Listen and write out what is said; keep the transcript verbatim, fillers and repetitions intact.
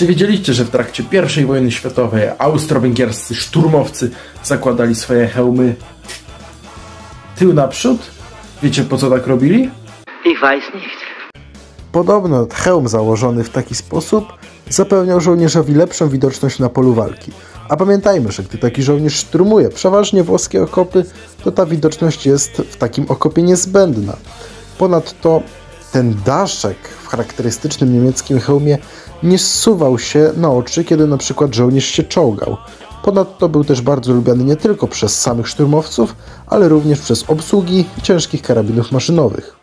Czy wiedzieliście, że w trakcie pierwszej wojny światowej austro-węgierscy szturmowcy zakładali swoje hełmy tył naprzód? Wiecie, po co tak robili? Ich weiß nicht. Podobno hełm założony w taki sposób zapewniał żołnierzowi lepszą widoczność na polu walki. A pamiętajmy, że gdy taki żołnierz szturmuje przeważnie włoskie okopy, to ta widoczność jest w takim okopie niezbędna. Ponadto ten daszek w charakterystycznym niemieckim hełmie nie zsuwał się na oczy, kiedy na przykład żołnierz się czołgał. Ponadto był też bardzo lubiany nie tylko przez samych szturmowców, ale również przez obsługi ciężkich karabinów maszynowych.